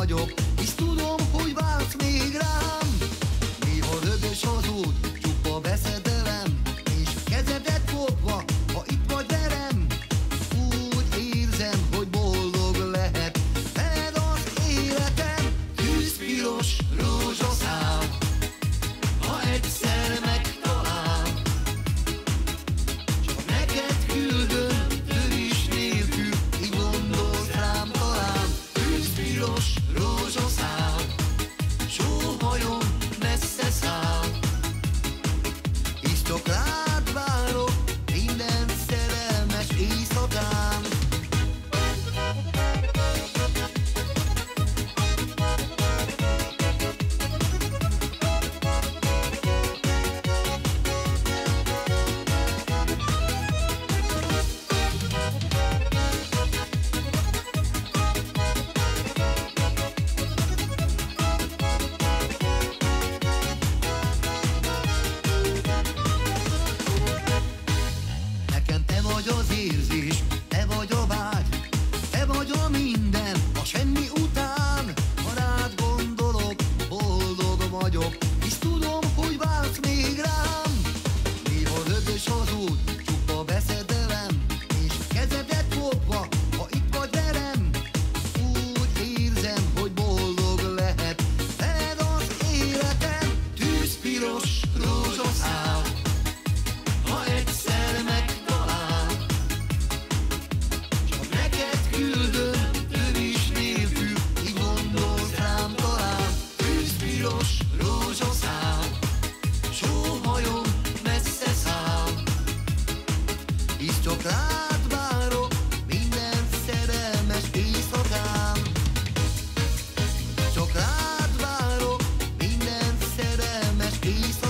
vagyok, hisz tudom, hogy vársz még rám. Néha rögös az út, csupa veszedelem, és kezedet fogva, ha itt vagy velem, úgy érzem, hogy boldog lehet veled az életem. Tűzpiros rózsaszál, ha egyszer megtalál, csak neked küldöm, törés nélkül, így gondolsz rám talán. Tűzpiros rózsaszál, sóhajom messze száll, és csak rád várok minden szerelmes éjszakán. Nekem te vagy az érzés, te vagy a vágy, te vagy a minden, a semmi után. Ha rád gondolok, boldog vagyok, hisz tudom, hogy vársz még rám. Néha rögös az út, csupa veszedelem, és kezedet fogva, ha itt vagy velem, úgy érzem, hogy boldog lehet veled az életem. Tűzpiros rózsaszál, ha egyszer megtalál, csak neked küldöm, törés nélkül, így gondolsz rám talán. Tűzpiros rózsaszál, sóhajom messze száll, hisz csak rád várok minden szerelmes éjszakán. Csak rád várok minden szerelmes éjszakán.